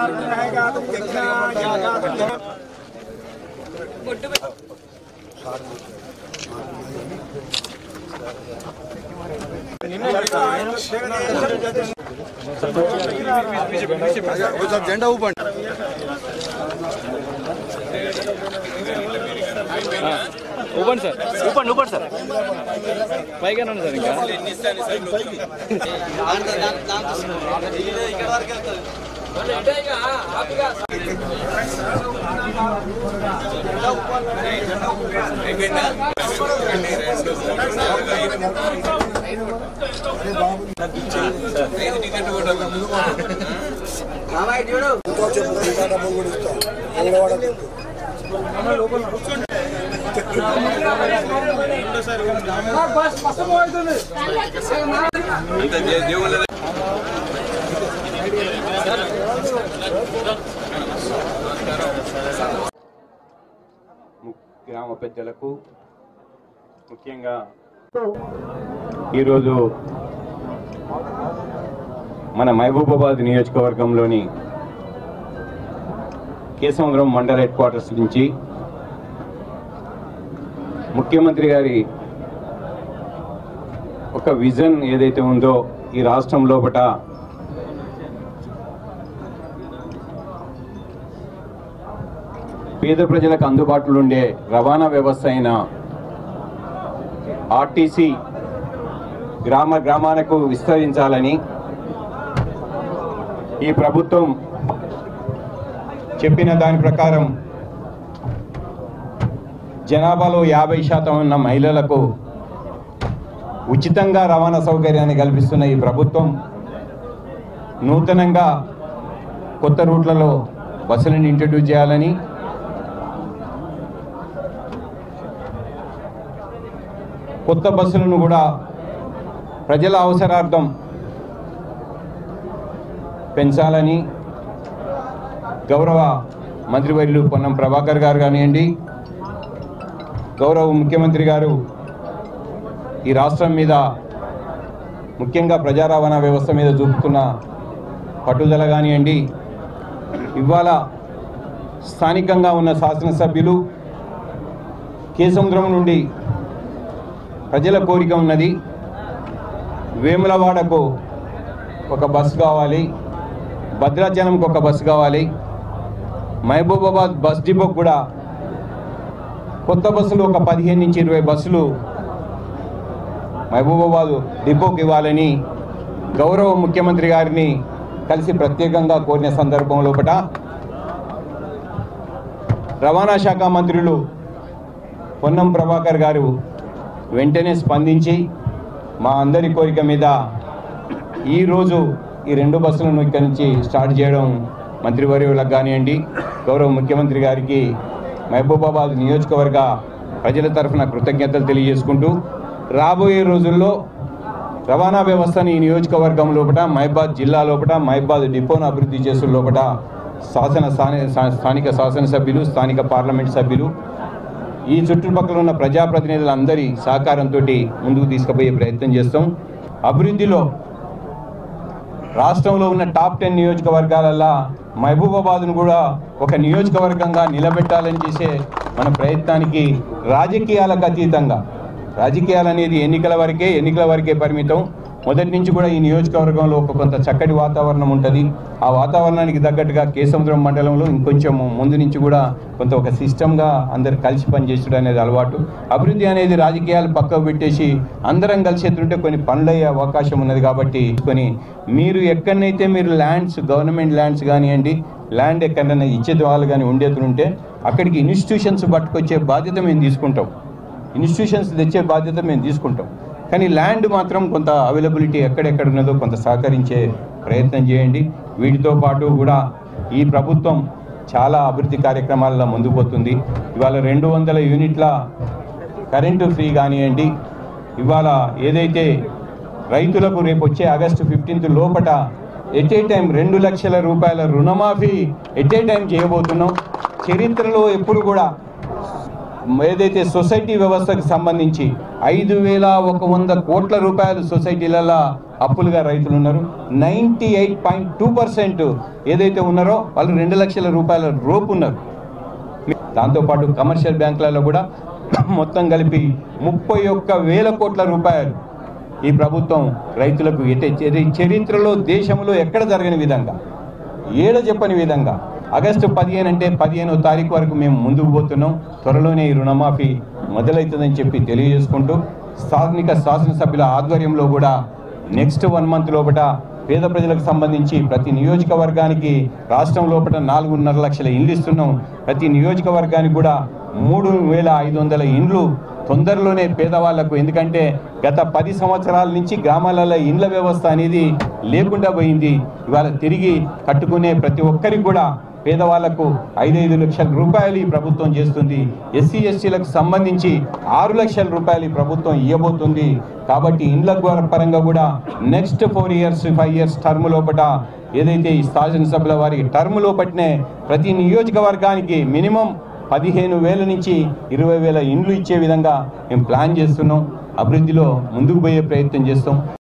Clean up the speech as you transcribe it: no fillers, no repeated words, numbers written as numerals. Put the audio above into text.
జెండా ఊపండి. ఊపండి సార్, ఊపండి ఊపండి సార్. పైగా సార్ ఇంకా గ్రామ పెద్దలకు ముఖ్యంగా ఈరోజు మన మహబూబాబాద్ నియోజకవర్గంలోని కేశవరం మండల హెడ్ క్వార్టర్స్ నుంచి ముఖ్యమంత్రి గారి ఒక విజన్ ఏదైతే ఉందో ఈ రాష్ట్రం లోపట పేద ప్రజలకు అందుబాటులో ఉండే రవాణా వ్యవస్థ అయిన ఆర్టీసీ గ్రామాలకు విస్తరించాలని ఈ ప్రభుత్వం చెప్పిన దాని ప్రకారం జనాభాలో 50% ఉన్న మహిళలకు ఉచితంగా రవాణా సౌకర్యాన్ని కల్పిస్తున్న ఈ ప్రభుత్వం నూతనంగా కొత్త రూట్లలో బస్సులను ఇంట్రడ్యూస్ చేయాలని, కొత్త బస్సులను కూడా ప్రజల అవసరార్థం పెంచాలని గౌరవ మంత్రివర్యులు పొన్నం ప్రభాకర్ గారు కానివ్వండి, గౌరవ ముఖ్యమంత్రి గారు ఈ రాష్ట్రం మీద ముఖ్యంగా ప్రజా రవాణా వ్యవస్థ మీద చూపుతున్న పట్టుదల కానివ్వండి, ఇవాళ స్థానికంగా ఉన్న శాసనసభ్యులు కేసముద్రం నుండి ప్రజల కోరిక ఉన్నది, వేములవాడకు ఒక బస్సు కావాలి, భద్రాచలంకు ఒక బస్సు కావాలి, మహబూబాబాద్ బస్ డిపోకు కూడా కొత్త బస్సులు ఒక 15 నుంచి 20 బస్సులు మహబూబాబాద్ డిపోకి ఇవ్వాలని గౌరవ ముఖ్యమంత్రి గారిని కలిసి ప్రత్యేకంగా కోరిన సందర్భం లోపల రవాణా శాఖ మంత్రులు పొన్నం ప్రభాకర్ గారు వెంటనే స్పందించి మా అందరి కోరిక మీద ఈరోజు ఈ 2 బస్సులను ఇక్కడి నుంచి స్టార్ట్ చేయడం మంత్రివర్యులకు కానివ్వండి, గౌరవ ముఖ్యమంత్రి గారికి మహబూబాబాద్ నియోజకవర్గ ప్రజల తరఫున కృతజ్ఞతలు తెలియజేసుకుంటూ రాబోయే రోజుల్లో రవాణా వ్యవస్థని ఈ నియోజకవర్గం లోపల మహబూబాబాద్ జిల్లా లోపల మహబూబాబాద్ డిపోను అభివృద్ధి చేసే లోపల స్థానిక శాసనసభ్యులు, స్థానిక పార్లమెంట్ సభ్యులు, ఈ చుట్టుపక్కల ఉన్న ప్రజాప్రతినిధులందరి సహకారంతో ముందుకు తీసుకుపోయే ప్రయత్నం చేస్తాం. అభివృద్ధిలో రాష్ట్రంలో ఉన్న టాప్ 10 నియోజకవర్గాలలో మహబూబాబాద్ను కూడా ఒక నియోజకవర్గంగా నిలబెట్టాలని చేసే మన ప్రయత్నానికి రాజకీయాలకు అతీతంగా, రాజకీయాలు అనేది ఎన్నికల వరకే పరిమితం. మొదటి నుంచి కూడా ఈ నియోజకవర్గంలో ఒక కొంత చక్కటి వాతావరణం ఉంటుంది. ఆ వాతావరణానికి తగ్గట్టుగా కేసముద్రం మండలంలో ఇంకొంచెం ముందు నుంచి కూడా కొంత ఒక సిస్టమ్గా అందరు కలిసి పనిచేసడం అనేది అలవాటు. అభివృద్ధి అనేది రాజకీయాలు పక్కకు పెట్టేసి అందరం కలిసి ఎత్తుంటే కొన్ని పనులయ్యే అవకాశం ఉన్నది. కాబట్టి మీరు ఎక్కడనైతే మీరు గవర్నమెంట్ ల్యాండ్స్ కానివ్వండి, ల్యాండ్ ఎక్కడైనా ఇచ్చేది వాళ్ళు కానీ ఉండేతుంటే అక్కడికి ఇన్స్టిట్యూషన్స్ పట్టుకొచ్చే బాధ్యత మేము తీసుకుంటాం, ఇన్స్టిట్యూషన్స్ తెచ్చే బాధ్యత మేము తీసుకుంటాం. కానీ ల్యాండ్ మాత్రం కొంత అవైలబిలిటీ ఎక్కడెక్కడ ఉన్నదో కొంత సహకరించే ప్రయత్నం చేయండి. వీటితో పాటు కూడా ఈ ప్రభుత్వం చాలా అభివృద్ధి కార్యక్రమాలలో ముందుకు పోతుంది. ఇవాళ 200 యూనిట్ల కరెంటు ఫ్రీ కానివ్వండి, ఇవాళ ఏదైతే రైతులకు రేపు వచ్చే ఆగస్టు 15 లోపల ఎట్ ఏ టైం 2 లక్షల రూపాయల రుణమాఫీ ఎట్ ఏ టైం చేయబోతున్నాం. చరిత్రలో ఎప్పుడు కూడా ఏదైతే సొసైటీ వ్యవస్థకు సంబంధించి 5,100 కోట్ల రూపాయలు సొసైటీలలో అప్పులుగా రైతులు ఉన్నారు. 98.2% ఏదైతే ఉన్నారో వాళ్ళు 2 లక్షల రూపాయల రోపు ఉన్నారు. దాంతోపాటు కమర్షియల్ బ్యాంకులలో కూడా మొత్తం కలిపి 31,000 కోట్ల రూపాయలు ఈ ప్రభుత్వం రైతులకు చరిత్రలో దేశంలో ఎక్కడ జరగని విధంగా చెప్పని విధంగా ఆగస్టు 15 అంటే 15వ తారీఖు వరకు మేము ముందుకు పోతున్నాం. త్వరలోనే ఈ రుణమాఫీ మొదలవుతుందని చెప్పి తెలియజేసుకుంటూ స్థానిక శాసనసభ్యుల ఆధ్వర్యంలో కూడా నెక్స్ట్ 1 మంత్ లోపల పేద ప్రజలకు సంబంధించి ప్రతి నియోజకవర్గానికి రాష్ట్రం లోపల 4.5 లక్షల ఇండ్లు ఇస్తున్నాం. ప్రతి నియోజకవర్గానికి కూడా 3,500 ఇండ్లు తొందరలోనే పేదవాళ్లకు, ఎందుకంటే గత 10 సంవత్సరాల నుంచి గ్రామాలలో ఇండ్ల వ్యవస్థ అనేది లేకుండా పోయింది. ఇవాళ తిరిగి కట్టుకునే ప్రతి ఒక్కరికి కూడా పేదవాళ్లకు 5 లక్షల రూపాయలు ఈ ప్రభుత్వం చేస్తుంది. ఎస్సీ ఎస్టీలకు సంబంధించి 6 లక్షల రూపాయలు ఈ ప్రభుత్వం ఇవ్వబోతుంది. కాబట్టి ఇండ్ల పరంగా కూడా నెక్స్ట్ 4 ఇయర్స్ 5 ఇయర్స్ టర్మ్ లోపల ఏదైతే ఈ శాసనసభ్యుల వారి టర్మ్ లోపలనే ప్రతి నియోజకవర్గానికి మినిమం 15,000 నుంచి 20,000 ఇండ్లు ఇచ్చే విధంగా మేము ప్లాన్ చేస్తున్నాం. అభివృద్ధిలో ముందుకు పోయే ప్రయత్నం చేస్తాం.